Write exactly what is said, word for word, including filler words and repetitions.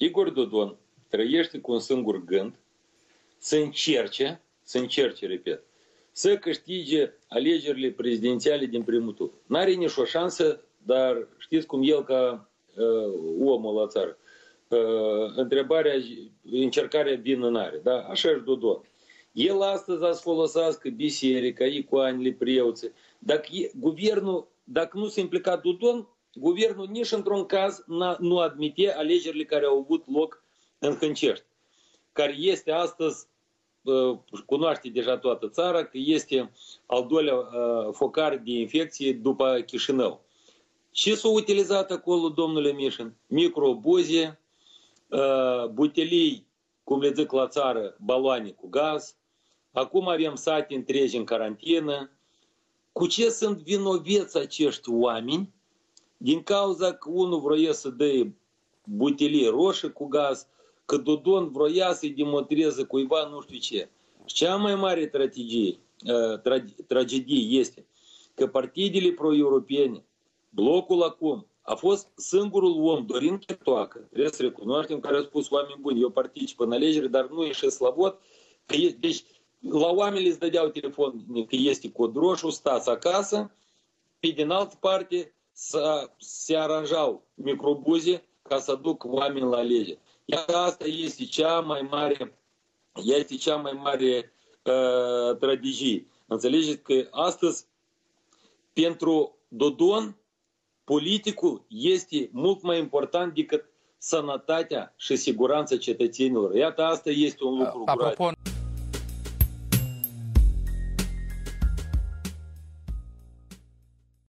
Igor Dodon trăiește cu un singur gând să încerce, să încerce, repet, să câștige alegerile prezidențiale din primul tur. N-are nicio șansă, dar știți cum el ca uh, omul la țară. Uh, întrebarea, încercarea vină n-are, da? Așa și Dodon. El astăzi a să folosească biserica, icoanele, preoții. Dacă e, guvernul, dacă nu se implica Dodon, guvernul nici într-un caz nu admite alegerile care au avut loc în Hâncești, care este astăzi, cunoaște deja toată țara, că este al doilea focar de infecție după Chișinău. Ce s-a utilizat acolo, domnule Mișin? Microbuze, butelii, cum le zic la țară, baloane cu gaz. Acum avem sate întregi în carantină. Cu ce sunt vinoveți acești oameni? Din cauza că unul vroia să dea butelii roșii cu gaz, că Dodon vroia să-i demonstreze cuiva nu știu ce. Și cea mai mare tragedie, tragedie este că partidele pro-europene, blocul acum, a fost singurul om, Dorin Chetoacă, trebuie să recunoaștem, care a spus oameni buni, eu particip în alegeri, dar nu ieșesc la vot. Că e, deci la oameni îți dădeau telefon că este cod roșu, stați acasă, pe din altă parte să se aranjau microbuze ca să duc oameni la alegeri. Iar asta este cea mai mare, este cea mai mare uh, tragedie. Înțelegeți că astăzi pentru Dodon politicul este mult mai important decât sănătatea și siguranța cetățenilor. Iată, asta este un lucru Apropo... grav.